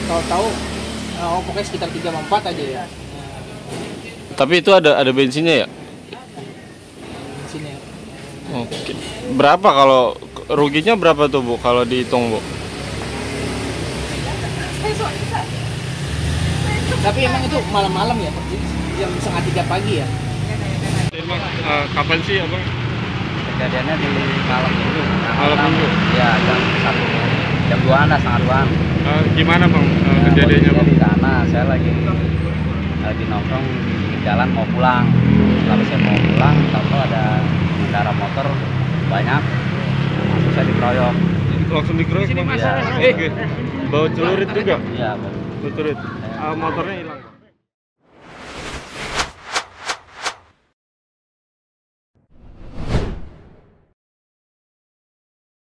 tahu-tahu pokoknya sekitar 3-4 aja ya. Tapi itu ada bensinnya ya? Sini. Oke. Berapa kalau ruginya berapa tuh Bu kalau dihitung Bu? Tapi emang itu malam-malam ya, jam 2:30 pagi ya. Emang kapan sih Abang? Kejadiannya di malam minggu. Malam minggu? Ya, jam 2-an lah, setengah 2-an. Gimana Bang kejadiannya Posisinya Bang? di sana, saya lagi nongkrong di jalan mau pulang. Lalu saya mau pulang, tahu ada pengendara motor banyak, langsung saya dikeroyok. Langsung dikeroyok Bang? Ya. Bawa celurit juga? Iya, Celurit. Motornya